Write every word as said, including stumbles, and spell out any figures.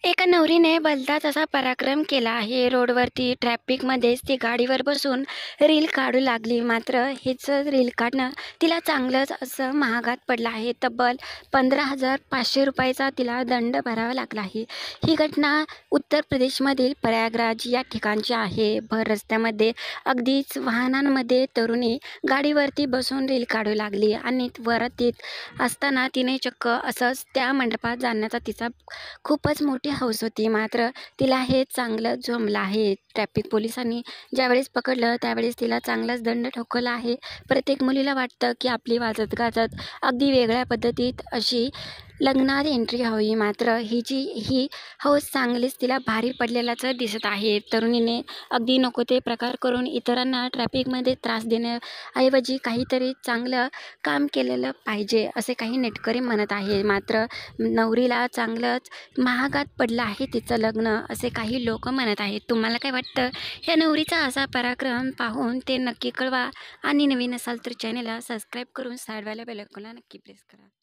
एका नवरीने भलताच असा पराक्रम केला आहे. रोडवरती ट्रॅफिकमध्येच ती गाडीवर बसून रील काढू लागली. मात्र हेच रील काढणं तिला चांगलंच असं महागात पडलं आहे. तब्बल पंधरा हजार पाचशे रुपयाचा तिला दंड भरावा लागला आहे. ही घटना उत्तर प्रदेशमधील प्रयागराज या ठिकाणची आहे. भर रस्त्यामध्ये अगदीच वाहनांमध्ये तरुणी गाडीवरती बसून रील काढू लागली आणि वरातीत असताना तिने चक्क असंच त्या मंडपात जाण्याचा तिचा खूपच मोठी हौस होती. मात्र तिला हे चांगलं जमलं आहे. ट्रॅफिक पोलिसांनी ज्यावेळेस पकडलं त्यावेळेस तिला चांगलाच दंड ठोकवला आहे. प्रत्येक मुलीला वाटतं की आपली वाजत गाजत अगदी वेगळ्या पद्धतीत अशी लग्नात एंट्री हवी. मात्र हिची ही हौस चांगलीच तिला भारी पडलेलाच दिसत आहे. तरुणीने अगदी नको ते प्रकार करून इतरांना ट्रॅफिकमध्ये त्रास देण्याऐवजी काहीतरी चांगलं काम केलेलं पाहिजे असे काही नेटकरी म्हणत आहे. मात्र नवरीला चांगलंच महागात पडलं आहे तिचं लग्न असे काही लोक म्हणत आहेत. तुम्हाला काय वाटतं? या नवरीचा असा पराक्रम पाहून ते नक्की कळवा आणि नवीन असाल तर चॅनलला सबस्क्राईब करून साईडवाल्या बेल आयकॉनला नक्की प्रेस करा.